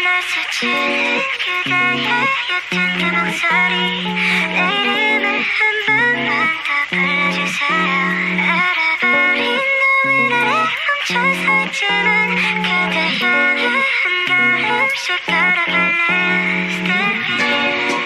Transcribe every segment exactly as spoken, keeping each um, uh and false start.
날 스치는 그대의 옅은 그 목소리 내 이름을 한 번만 더 불러주세요. 알아버린 너의 나를 멈춰 서 있지만 그대 향해 한 걸음씩 걸어갈래요. Stay with you.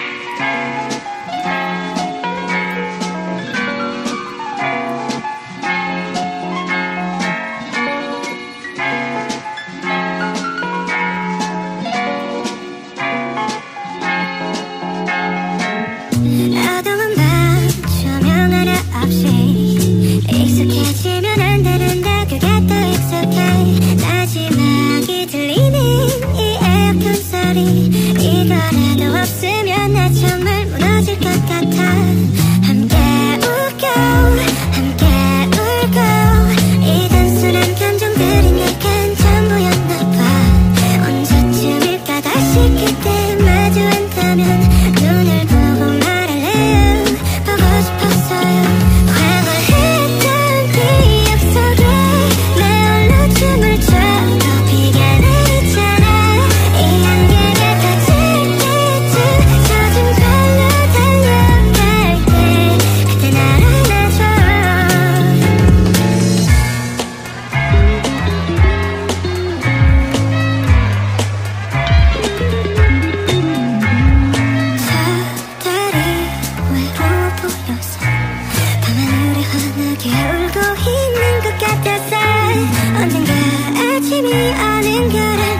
어두운 밤 조명 하나 없이 익숙해지면 안 되는데 그게 또 익숙해. 마지막이 들리는 이 에어컨 소리 이거라도 없으면 나 정말 무너질 것 같아. 함께 웃고 함께 울고 이 단순한 감정들이 내겐 전부였나 봐. 언제쯤일까 다시 그때 마주 앉다면 눈을 보고 말할래요. 보고 싶었어요. 황홀했던 기억 속에 내 홀로 춤을 춰. 또 비가 내리잖아. 이 안개가 터질 때쯤 젖은 발로 달려갈게. 그때 날 안아줘. 저달이 외로워 보여서 밤하늘에 환하게 울고 있는 것 같아서 언젠가 아침이 오는 거란